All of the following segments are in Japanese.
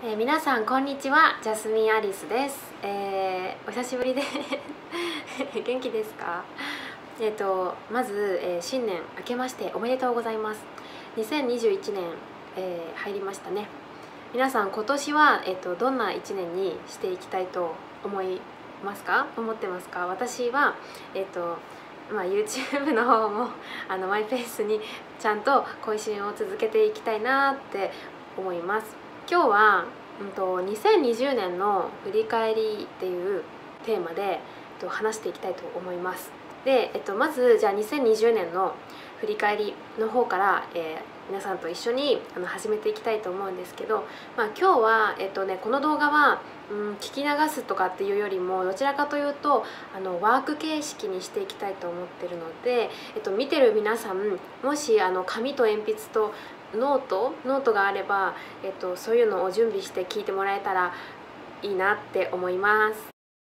皆さんこんにちは、ジャスミンアリスです。お久しぶりで元気ですか？まず、新年明けましておめでとうございます。2021年、入りましたね。皆さん今年は、どんな1年にしていきたいと思ってますか？私は、YouTube の方もマイペースにちゃんと更新を続けていきたいなって思います。今日は、2020年の振り返りっていうテーマで、話していきたいと思います。で、まずじゃあ2020年の振り返りの方から、皆さんと一緒に始めていきたいと思うんですけど、今日は、この動画は、聞き流すとかっていうよりもどちらかというとワーク形式にしていきたいと思ってるので、見てる皆さんもし紙と鉛筆とノートがあれば、そういうのを準備して聞いてもらえたらいいなって思います。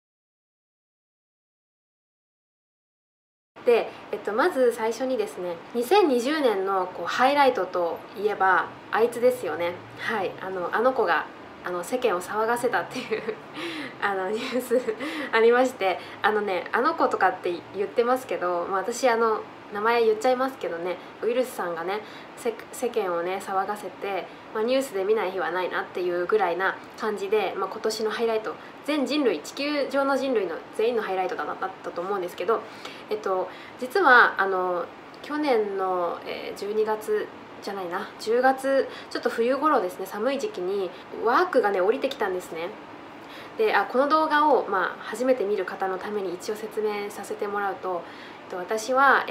で、まず最初にですね、2020年のハイライトといえばあいつですよね。はい、あの子が世間を騒がせたっていうニュースありまして、あの子とかって言ってますけど、私名前言っちゃいますけどね、ウイルスさんがね世間をね騒がせて、ニュースで見ない日はないなっていうぐらいな感じで、今年のハイライト、全人類、地球上の人類の全員のハイライトだったと思うんですけど、実は去年の12月じゃないな、10月、ちょっと冬頃ですね、寒い時期にワークがね降りてきたんですね。で、この動画を、初めて見る方のために一応説明させてもらうと、私は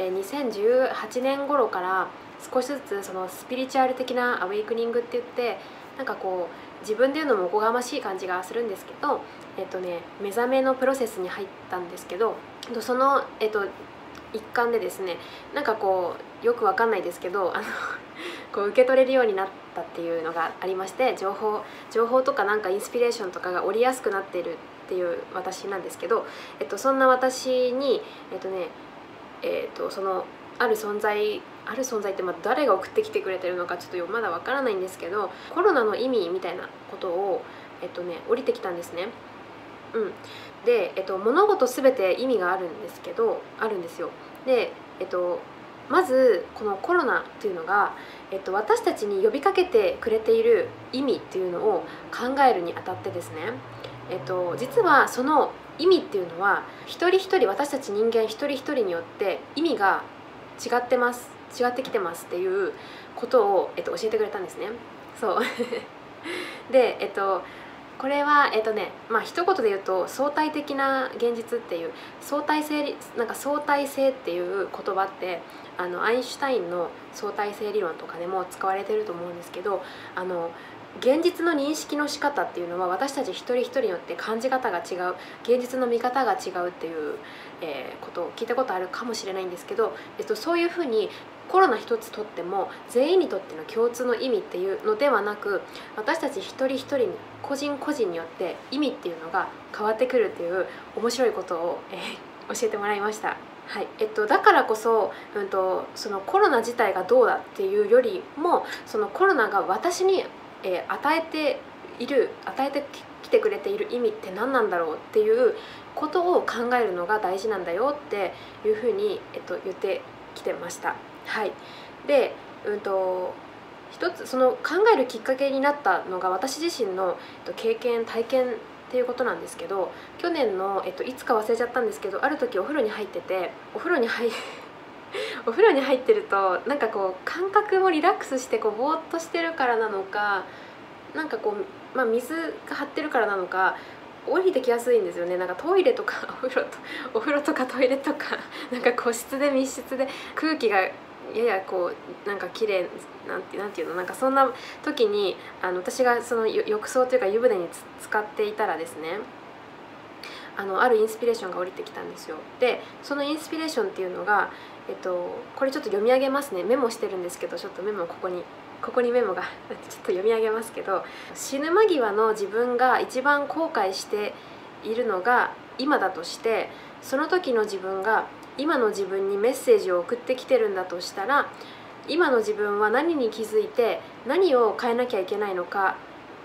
2018年頃から少しずつそのスピリチュアル的なアウェイクニングって言って、なんかこう自分で言うのもおこがましい感じがするんですけど、目覚めのプロセスに入ったんですけど、その一環でですね、なんかこうよくわかんないですけどこう受け取れるようになったっていうのがありまして、情報とかなんかインスピレーションとかが降りやすくなっているっていう私なんですけど、そんな私にそのある存在って誰が送ってきてくれてるのかちょっとまだわからないんですけど、コロナの意味みたいなことを降りてきたんですね。で、物事すべて意味があるんですよ。で、まずこのコロナっていうのが、私たちに呼びかけてくれている意味っていうのを考えるにあたってですね、実はその意味っていうのは一人一人、私たち人間一人一人によって意味が違ってきてますっていうことを、教えてくれたんですね。そうで、これは一言で言うと相対的な現実っていう、相対性っていう言葉ってアインシュタインの相対性理論とかでも使われてると思うんですけど、現実の認識の仕方っていうのは私たち一人一人によって感じ方が違う、現実の見方が違うっていう、ことを聞いたことあるかもしれないんですけど、そういうふうにコロナ一つとっても全員にとっての共通の意味っていうのではなく、私たち一人一人個人個人によって意味っていうのが変わってくるっていう面白いことを、教えてもらいました。はい、だからこそ、そのコロナ自体がどうだっていうよりも、そのコロナが私に、与えてきてくれている意味って何なんだろうっていうことを考えるのが大事なんだよっていうふうに、言ってきてました。はい、で、一つその考えるきっかけになったのが私自身の体験っていうことなんですけど、去年の、いつか忘れちゃったんですけど、ある時お風呂に入ってて、お風呂に入ってるとなんかこう感覚もリラックスしてこうぼーっとしてるからなのか、なんかこう、水が張ってるからなのか降りてきやすいんですよね。なんかトイレとかお風呂とかトイレとかなんか個室で密室で空気がややこうなんか綺麗なんていうの、なんかそんな時に私がその浴槽というか湯船に使っていたらですね、あるインスピレーションが降りてきたんですよ。でそのインスピレーションっていうのが、これちょっと読み上げますね。メモしてるんですけど、ちょっとメモここにメモがちょっと読み上げますけど、死ぬ間際の自分が一番後悔しているのが今だとして、その時の自分が今の自分にメッセージを送ってきてるんだとしたら、今の自分は何に気づいて何を変えなきゃいけないのか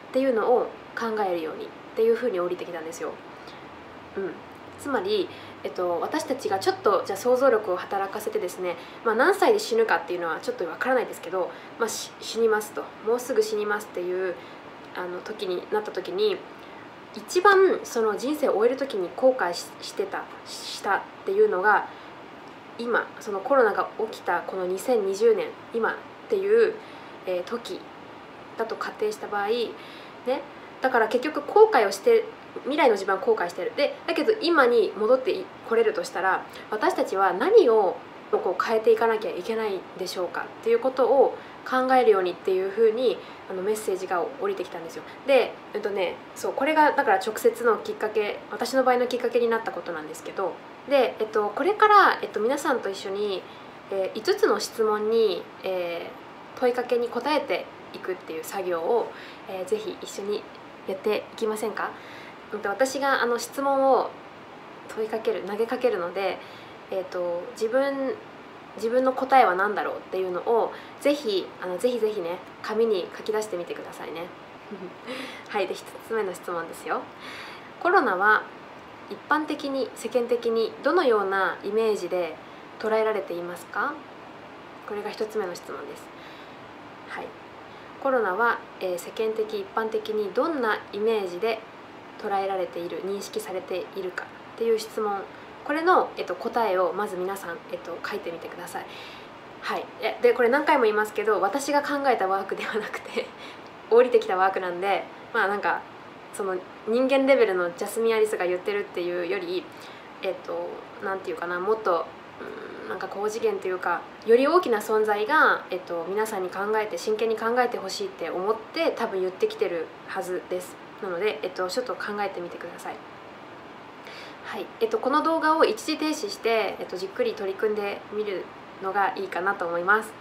っていうのを考えるようにっていうふうに降りてきたんですよ。つまり、私たちがちょっとじゃあ想像力を働かせてですね、何歳で死ぬかっていうのはちょっとわからないですけど、死にますと、もうすぐ死にますっていう時になった時に、一番その人生を終える時に後悔したっていうのが、今そのコロナが起きたこの2020年今っていう、時だと仮定した場合ね、だから結局後悔をして未来の自分は後悔してる。だけど今に戻ってこれるとしたら、私たちは何をこう変えていかなきゃいけないでしょうかっていうことを考えるようにっていうふうにメッセージが降りてきたんですよ。で、そうこれがだから直接のきっかけ、私の場合のきっかけになったことなんですけど、で、これから、皆さんと一緒に、5つの質問に、問いかけに答えていくっていう作業を、ぜひ一緒にやっていきませんか。私が質問を投げかけるので、自分の答えは何だろうっていうのをぜひぜひね、紙に書き出してみてくださいね。はい、で1つ目の質問ですよ。コロナは一般的に世間的にどのようなイメージで捉えられていますか。これが1つ目の質問です。はい、コロナは、世間的一般的にどんなイメージで捉えられている、認識されているかっていう質問、これの、答えをまず皆さん、書いてみてください。はい、でこれ何回も言いますけど、私が考えたワークではなくて降りてきたワークなんで、なんかその人間レベルのジャスミン・アリスが言ってるっていうより、なんていうかな、もっとなんか高次元というか、より大きな存在が、皆さんに真剣に考えてほしいって思って多分言ってきてるはずです。なので、ちょっと考えてみてください。はい、この動画を一時停止して、じっくり取り組んでみるのがいいかなと思います。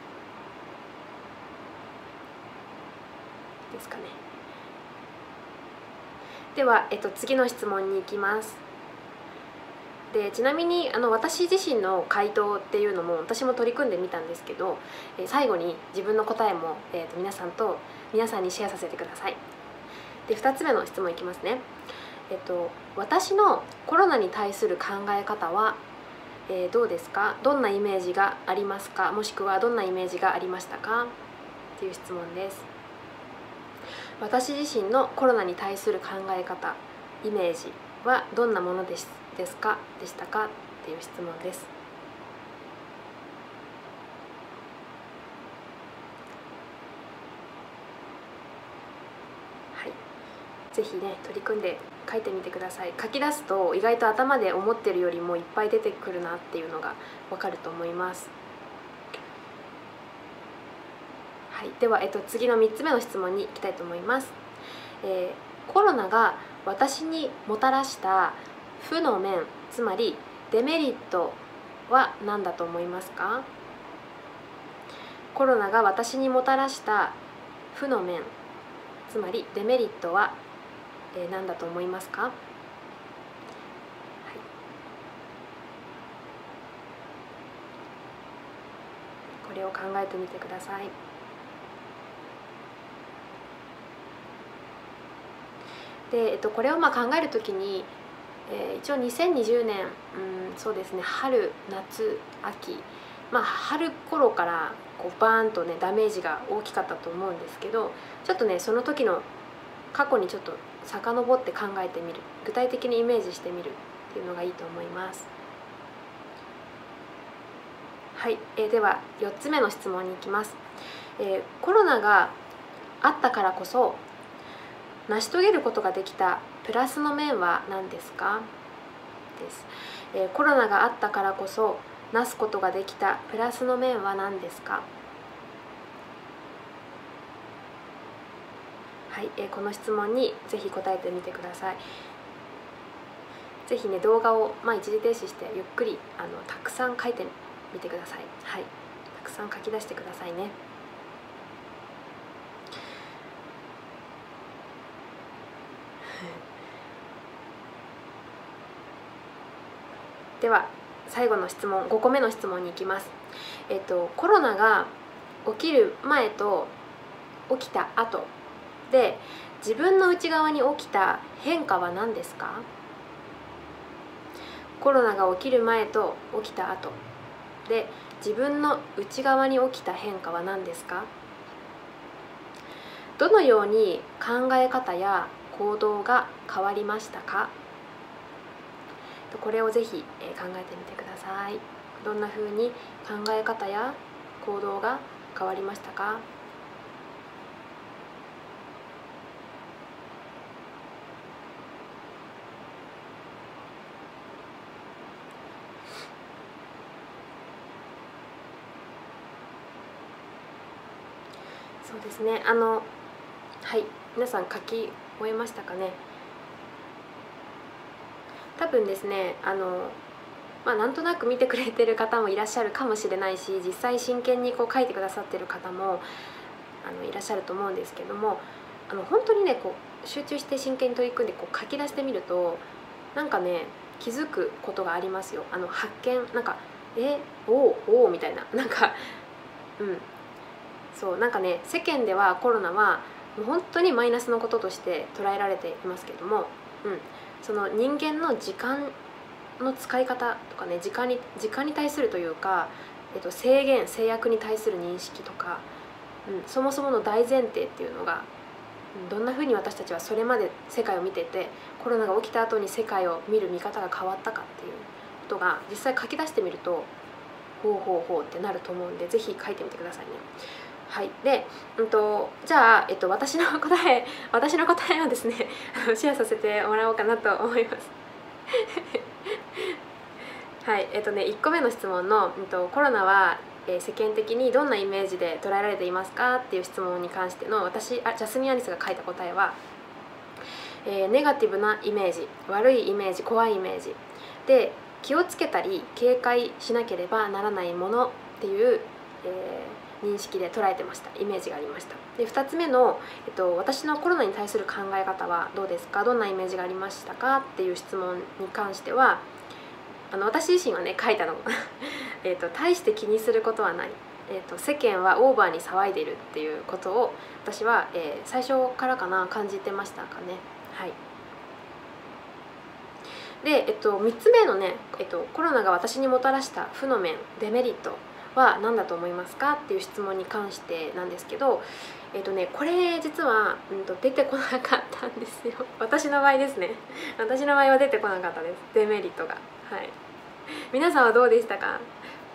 ですかね。では、次の質問に行きます。でちなみに私自身の回答っていうのも私も取り組んでみたんですけど、最後に自分の答えも、皆さんにシェアさせてください。で2つ目の質問いきますね。私のコロナに対する考え方は、どうですか。どんなイメージがありますか、もしくはどんなイメージがありましたかっていう質問です。私自身のコロナに対する考え方、イメージはどんなものでしたかっていう質問です。はい、ぜひね、取り組んで書いてみてください。書き出すと意外と頭で思ってるよりもいっぱい出てくるなっていうのがわかると思います。はい、では、次の3つ目の質問に行きたいと思います。コロナが私にもたらした負の面、つまりデメリットは何だと思いますか。コロナが私にもたらした負の面、つまりデメリットは何だと思いますか。はい、これを考えてみてください。で、これを考えるときに、一応2020年、そうですね、春夏秋、春頃からこうバーンとねダメージが大きかったと思うんですけど、ちょっとねその時の過去にちょっと遡って考えてみる、具体的にイメージしてみるっていうのがいいと思います。はい、では4つ目の質問に行きます。コロナがあったからこそ成し遂げることができたプラスの面は何ですかです。コロナがあったからこそなすことができたプラスの面は何ですか。はい、この質問にぜひ答えてみてください。ぜひね、動画を一時停止してゆっくりたくさん書いてみてください。はい、たくさん書き出してくださいね。では最後の質問、5個目の質問に行きます。コロナが起きる前と起きた後で、自分の内側に起きた変化は何ですか？コロナが起きる前と起きた後で、自分の内側に起きた変化は何ですか？どのように考え方や行動が変わりましたか？これをぜひ考えてみてください。どんな風に考え方や行動が変わりましたか？そうですね、はい、皆さん書き終えましたかね。多分ですね、なんとなく見てくれてる方もいらっしゃるかもしれないし、実際真剣にこう書いてくださってる方もいらっしゃると思うんですけども、本当にねこう集中して真剣に取り組んでこう書き出してみると、なんかね気づくことがありますよ。発見、なんかおおみたいな、なんかそうなんかね、世間ではコロナはもう本当にマイナスのこととして捉えられていますけども、その人間の時間の使い方とかね、時間に対するというか、制約に対する認識とか、そもそもの大前提っていうのが、どんなふうに私たちはそれまで世界を見てて、コロナが起きた後に世界を見る見方が変わったかっていうことが実際書き出してみると、ほうってなると思うんで、ぜひ書いてみてくださいね。はい、で、じゃあ、私の答えをですねシェアさせてもらおうかなと思いますはい、1個目の質問の、コロナは、世間的にどんなイメージで捉えられていますかっていう質問に関してのジャスミン・アリスが書いた答えは、ネガティブなイメージ、悪いイメージ、怖いイメージで、気をつけたり警戒しなければならないものっていう、認識で捉えてました。イメージがありました。で、2つ目の、私のコロナに対する考え方はどうですか、どんなイメージがありましたかっていう質問に関しては、私自身はね書いたの大して気にすることはない、世間はオーバーに騒いでいるっていうことを私は、最初からかな感じてましたかね。はい。で、3つ目のね、コロナが私にもたらした負の面、デメリットは何だと思いますかっていう質問に関してなんですけど、これ実は、出てこなかったんですよ。私の場合ですね。私の場合は出てこなかったです、デメリットが。はい。皆さんはどうでしたか？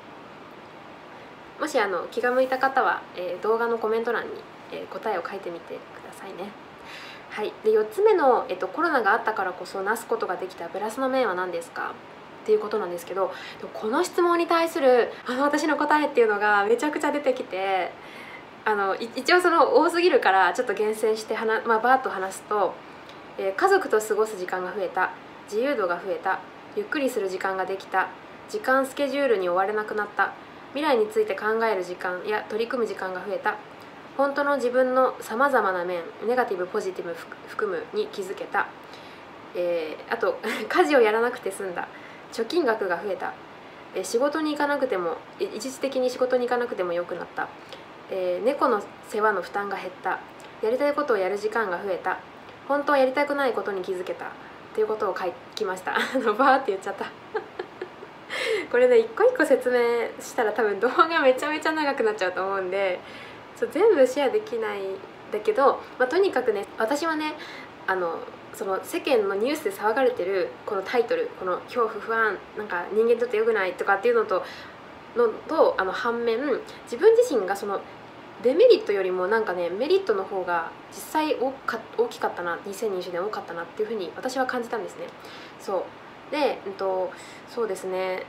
もし気が向いた方は、動画のコメント欄に、答えを書いてみてくださいね。はい、で4つ目の、コロナがあったからこそなすことができたプラスの面は何ですかっていうことなんですけど、この質問に対する私の答えっていうのがめちゃくちゃ出てきて、一応その多すぎるからちょっと厳選してバーッと話すと、家族と過ごす時間が増えた、自由度が増えた、ゆっくりする時間ができた、時間スケジュールに追われなくなった、未来について考える時間や取り組む時間が増えた、本当の自分のさまざまな面、ネガティブポジティブ含むに気づけた、あと家事をやらなくて済んだ、貯金額が増えた、仕事に行かなくても一時的に仕事に行かなくてもよくなった、猫の世話の負担が減った、やりたいことをやる時間が増えた、本当はやりたくないことに気づけたっていうことを書きました。バーって言っちゃったこれで一個一個説明したら多分動画めちゃめちゃ長くなっちゃうと思うんで、全部シェアできないんだけど、とにかくね、私はねその世間のニュースで騒がれてるこのタイトル、この恐怖不安、なんか人間にとって良くないとかっていうのと反面、自分自身がそのデメリットよりもなんかねメリットの方が実際大きかったな、2020年多かったなっていうふうに私は感じたんですね。そうで、そうですね、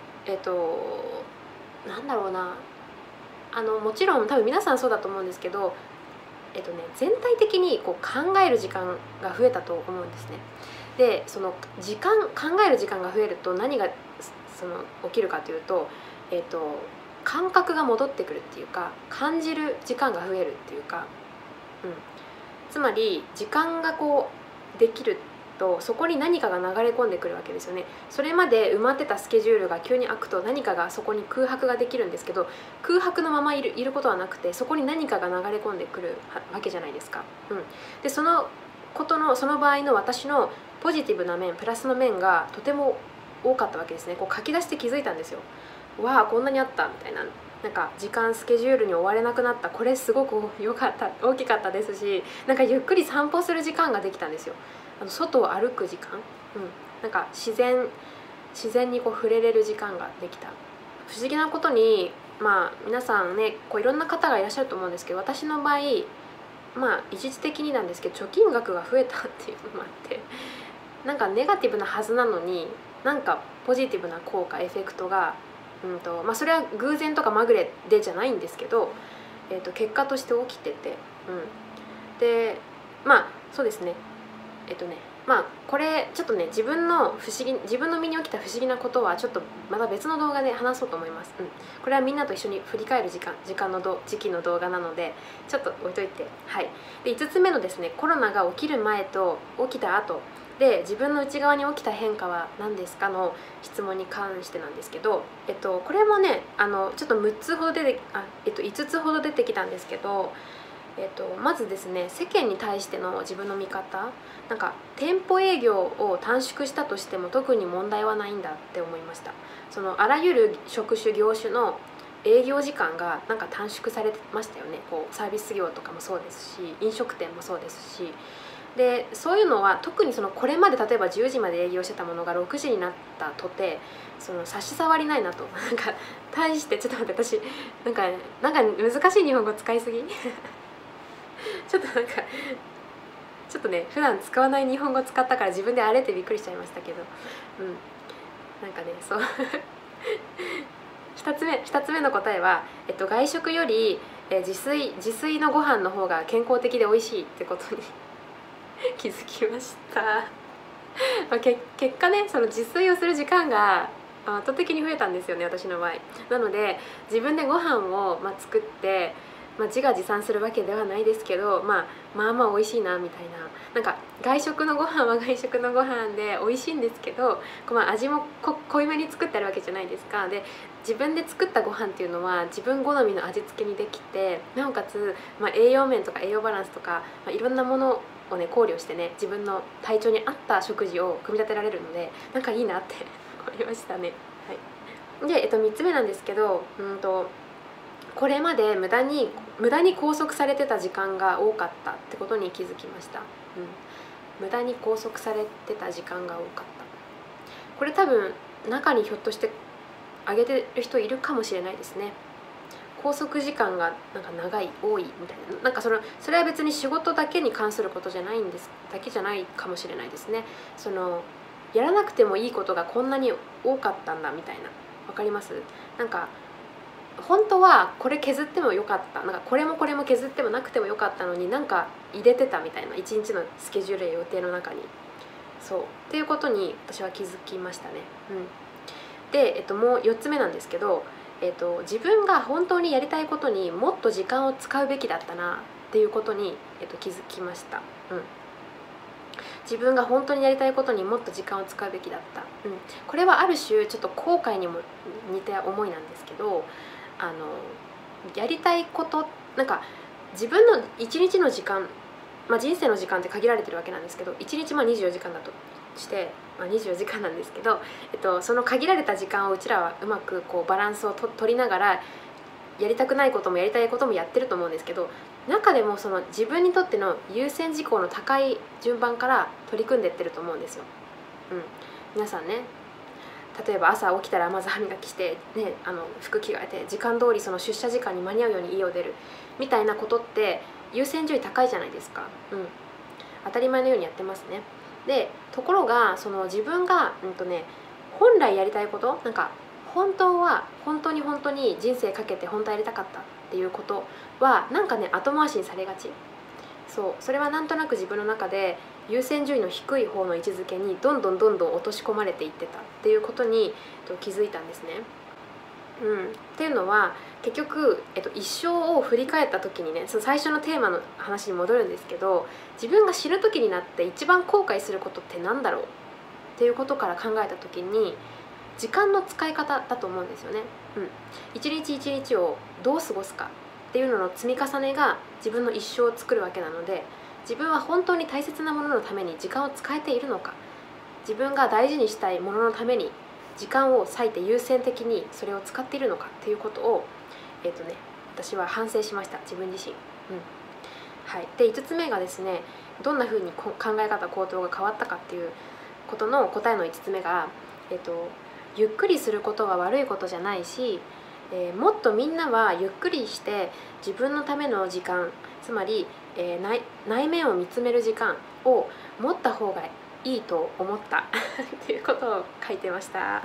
なんだろうな、もちろん多分皆さんそうだと思うんですけど、全体的にこう考える時間が増えたと思うんですね。で、その考える時間が増えると何が起きるかというと、感覚が戻ってくるっていうか、感じる時間が増えるっていうか、つまり時間がこうできるとそこに何かが流れ込んでくるわけですよね。それまで埋まってたスケジュールが急に開くと何かがそこに空白ができるんですけど、空白のままいることはなくて、そこに何かが流れ込んでくるわけじゃないですか。でその場合の私のポジティブな面、プラスの面がとても多かったわけですね。こう書き出して気づいたんですよ。わあこんなにあったみたいな。なんか時間スケジュールに追われなくなった、これすごく良かった、大きかったですし、なんかゆっくり散歩する時間ができたんですよ。外を歩く時間、なんか自然にこう触れれる時間ができた。不思議なことに、皆さんねこういろんな方がいらっしゃると思うんですけど、私の場合一時的になんですけど貯金額が増えたっていうのもあって、なんかネガティブなはずなのになんかポジティブな効果エフェクトがそれは偶然とかまぐれでじゃないんですけど、結果として起きてて、でそうですね。これちょっとね自分の身に起きた不思議なことはちょっとまた別の動画で話そうと思います。これはみんなと一緒に振り返る時期の動画なのでちょっと置いといて。で5つ目のですね、コロナが起きる前と起きた後で自分の内側に起きた変化は何ですかの質問に関してなんですけど、これもねちょっと5つほど5つほど出てきたんですけど、まずですね、世間に対しての自分の見方、なんか店舗営業を短縮したとしても特に問題はないんだって思いました。そのあらゆる職種業種の営業時間がなんか短縮されてましたよね。こうサービス業とかもそうですし、飲食店もそうですし、でそういうのは特にこれまで例えば10時まで営業してたものが6時になったとて差し障りないなと。なんか対してちょっと待って、私なんか難しい日本語使いすぎちょっとね普段使わない日本語使ったから自分であれってびっくりしちゃいましたけど、なんかねそう2つ目の答えは、外食より自炊のご飯の方が健康的で美味しいってことに気づきました。結果ね、その自炊をする時間が圧倒的に増えたんですよね、私の場合。なので自分でご飯を作って自画自賛するわけではないですけど、まあ美味しいなみたいな。なんか外食のご飯は外食のご飯で美味しいんですけど、味も濃いめに作ってあるわけじゃないですか。で自分で作ったご飯っていうのは自分好みの味付けにできて、なおかつ、栄養面とか栄養バランスとか、いろんなものをね考慮してね、自分の体調に合った食事を組み立てられるので、なんかいいなって思いましたね。で、3つ目なんですけど、これまで無駄に拘束されてた時間が多かったってことに気づきました。無駄に拘束されてた時間が多かった。これ多分中にひょっとしてあげてる人いるかもしれないですね。拘束時間がなんか長い、多いみたいな。なんかそれは別に仕事だけに関することじゃないかもしれないですね。やらなくてもいいことがこんなに多かったんだみたいな。わかります？なんか本当はこれ削ってもよかった、なんかこれも削ってもなくてもよかったのに、なんか入れてたみたいな、一日のスケジュールや予定の中に。そうっていうことに私は気づきましたね。で、もう4つ目なんですけど、自分が本当にやりたいことにもっと時間を使うべきだったなっていうことに、気づきました。自分が本当にやりたいことにもっと時間を使うべきだった。これはある種ちょっと後悔にも似た思いなんですけど、やりたいこと、なんか自分の一日の時間、人生の時間って限られてるわけなんですけど、1日24時間だとして、24時間なんですけど、その限られた時間をうちらはうまくこうバランスを取りながら、やりたくないこともやりたいこともやってると思うんですけど、中でも自分にとっての優先事項の高い順番から取り組んでってると思うんですよ。皆さんね、例えば朝起きたらまず歯磨きして、服着替えて時間通り出社時間に間に合うように家を出るみたいなことって優先順位高いじゃないですか。当たり前のようにやってますね。でところが自分が本来やりたいこと、なんか本当に人生かけて本当はやりたかったっていうことはなんかね後回しにされがち。それはなんとなく自分の中で優先順位の低い方の位置づけにどんどん落とし込まれていってたっていうことに気づいたんですね。 っていうのは結局、一生を振り返った時にね、その最初のテーマの話に戻るんですけど、自分が死ぬ時になって一番後悔することって何だろうっていうことから考えた時に、時間の使い方だと思うんですよね。一日一日をどう過ごすかっていうのの積み重ねが自分の一生を作るわけなので、自分は本当に大切なもののために時間を使えているのか、自分が大事にしたいもののために時間を割いて優先的にそれを使っているのかっていうことを私は反省しました、自分自身。はい、で5つ目がですね、どんなふうに考え方行動が変わったかっていうことの答えの5つ目が、ゆっくりすることは悪いことじゃないし、もっとみんなはゆっくりして自分のための時間、つまり、内面を見つめる時間を持った方がいいと思ったっていうことを書いてました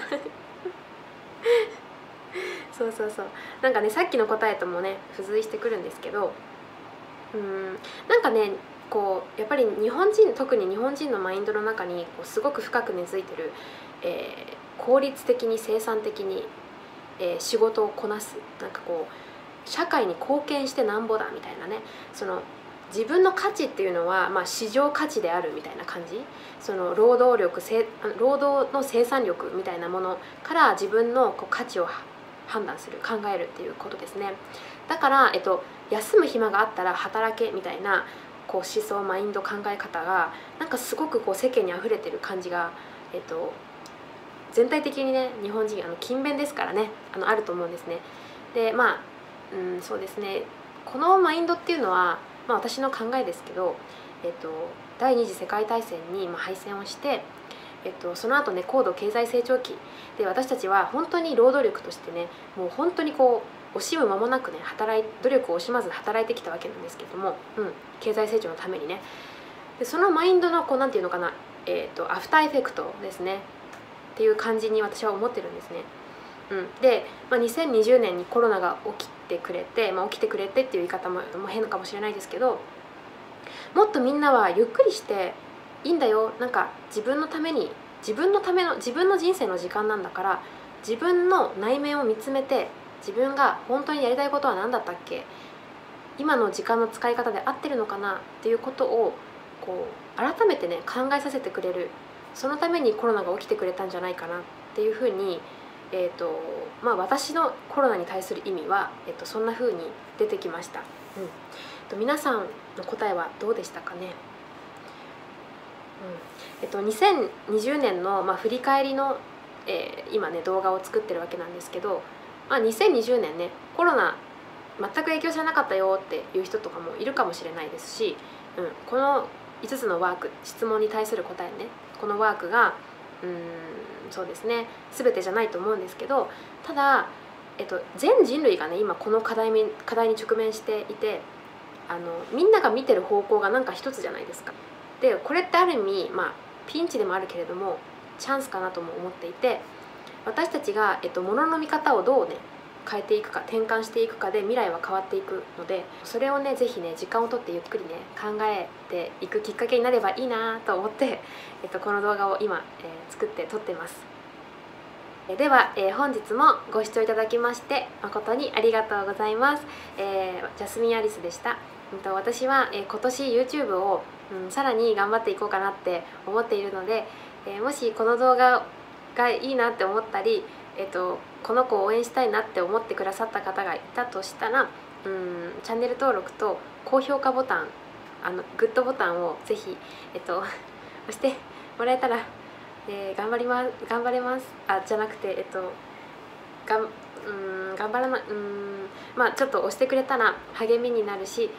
そうなんかね、さっきの答えともね付随してくるんですけど、なんかね、こうやっぱり特に日本人のマインドの中にすごく深く根付いてる、効率的に生産的に、仕事をこなす、なんかこう社会に貢献してなんぼだみたいなね、その自分の価値っていうのは、市場価値であるみたいな感じ、その労働の生産力みたいなものから自分の価値を判断する、考えるっていうことですね。だから、休む暇があったら働けみたいな思想、マインド、考え方がなんかすごく世間にあふれてる感じが、全体的にね、日本人勤勉ですからね、あると思うんですね。でそうですね、このマインドっていうのは、私の考えですけど、第二次世界大戦に敗戦をして、その後ね、高度経済成長期で私たちは本当に労働力としてね、もう本当に惜しむ間もなくね、努力を惜しまず働いてきたわけなんですけれども、経済成長のためにね。でそのマインドのなんていうのかな、アフターエフェクトですねっていう感じに私は思ってるんですね。で、2020年にコロナが起きてくれてっていう言い方も変かもしれないですけど、もっとみんなはゆっくりしていいんだよ、なんか自分のために、自分の人生の時間なんだから、自分の内面を見つめて、自分が本当にやりたいことは何だったっけ、今の時間の使い方で合ってるのかなっていうことを改めてね考えさせてくれる、そのためにコロナが起きてくれたんじゃないかなっていうふうに、私のコロナに対する意味は、そんな風に出てきました。皆さんの答えはどうでしたかね。2020年の、振り返りの、今ね動画を作ってるわけなんですけど、2020年ね、コロナ全く影響されなかったよっていう人とかもいるかもしれないですし、この5つのワーク、質問に対する答えね、このワークがそうですね、全てじゃないと思うんですけど、ただ、全人類がね今この課題に直面していて、みんなが見てる方向がなんか一つじゃないですか。でこれってある意味、ピンチでもあるけれどもチャンスかなとも思っていて、私たちが、物の見方をどうね変えていくか、転換していくかで未来は変わっていくので、それをねぜひね時間をとってゆっくりね考えていくきっかけになればいいなと思って、この動画を今、作って撮ってます。では、本日もご視聴いただきまして誠にありがとうございます。ジャスミン・アリスでした。私は、今年 YouTube を、さらに頑張っていこうかなって思っているので、もしこの動画がいいなって思ったり、この子を応援したいなって思ってくださった方がいたとしたら、チャンネル登録と高評価ボタン、グッドボタンをぜひ、押してもらえたら、頑張れます。じゃなくて、頑張らなちょっと押してくれたら励みになるし、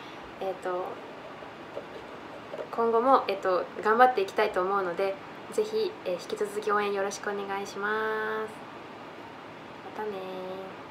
今後も、頑張っていきたいと思うので、ぜひ、引き続き応援よろしくお願いします。またね。